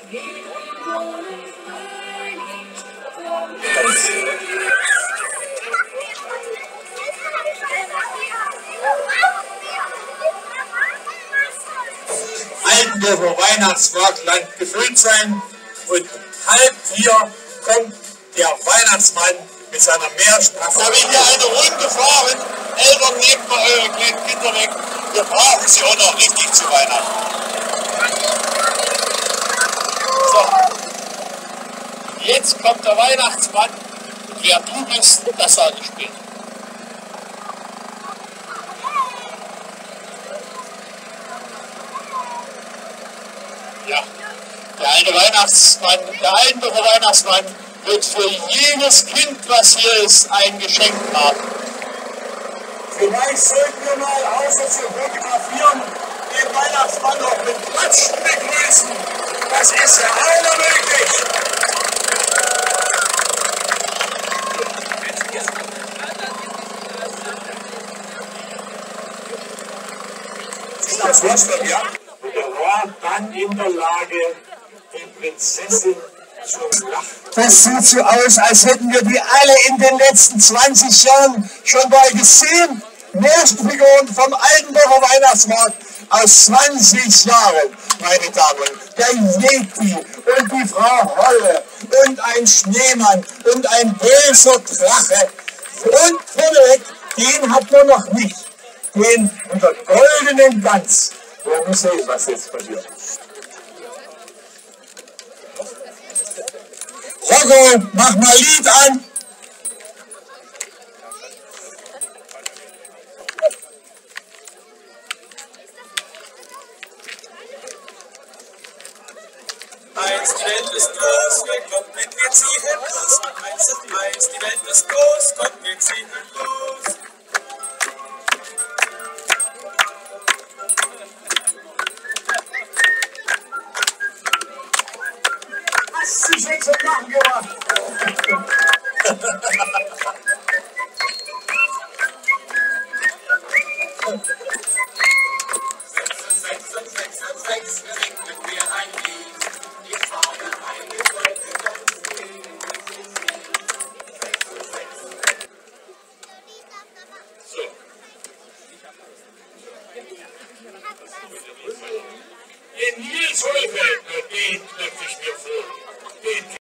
Altendorfer Weihnachtsmarktland gefüllt sein und 3:30 kommt der Weihnachtsmann mit seiner Meerstraße. Da will hier eine Runde fahren. Eltern, nehmt mal eure kleinen Kinder weg. Wir brauchen sie auch noch richtig zu Weihnachten. So. Jetzt kommt der Weihnachtsmann. Und wer du bist, das sage ich später. Ja, der alte Weihnachtsmann, der Altendorfer Weihnachtsmann wird für jedes Kind, was hier ist, ein Geschenk haben. Vielleicht sollten wir mal außer zu fotografieren, den Weihnachtsmann noch mit Klatschen begrüßen. Das ist ja auch möglich. Ist das lustig, ja? Und er war dann in der Lage, die Prinzessin zum Lachen. Das sieht so aus, als hätten wir die alle in den letzten 20 Jahren schon mal gesehen. Märchenfiguren vom Altendorfer Weihnachtsmarkt aus 20 Jahren, meine Damen. Der Yeti und die Frau Holle und ein Schneemann und ein böser Drache. Und vorneweg, den hat man noch nicht. Den mit der goldenen Gans. Wir müssen sehen, was jetzt passiert. Rocco, mach mal Lied an. Eins, die Welt ist groß, wir kommen, wir ziehen los. Eins, die Welt ist groß, kommt, wir ziehen los. Hast du schon zum Lachen gemacht?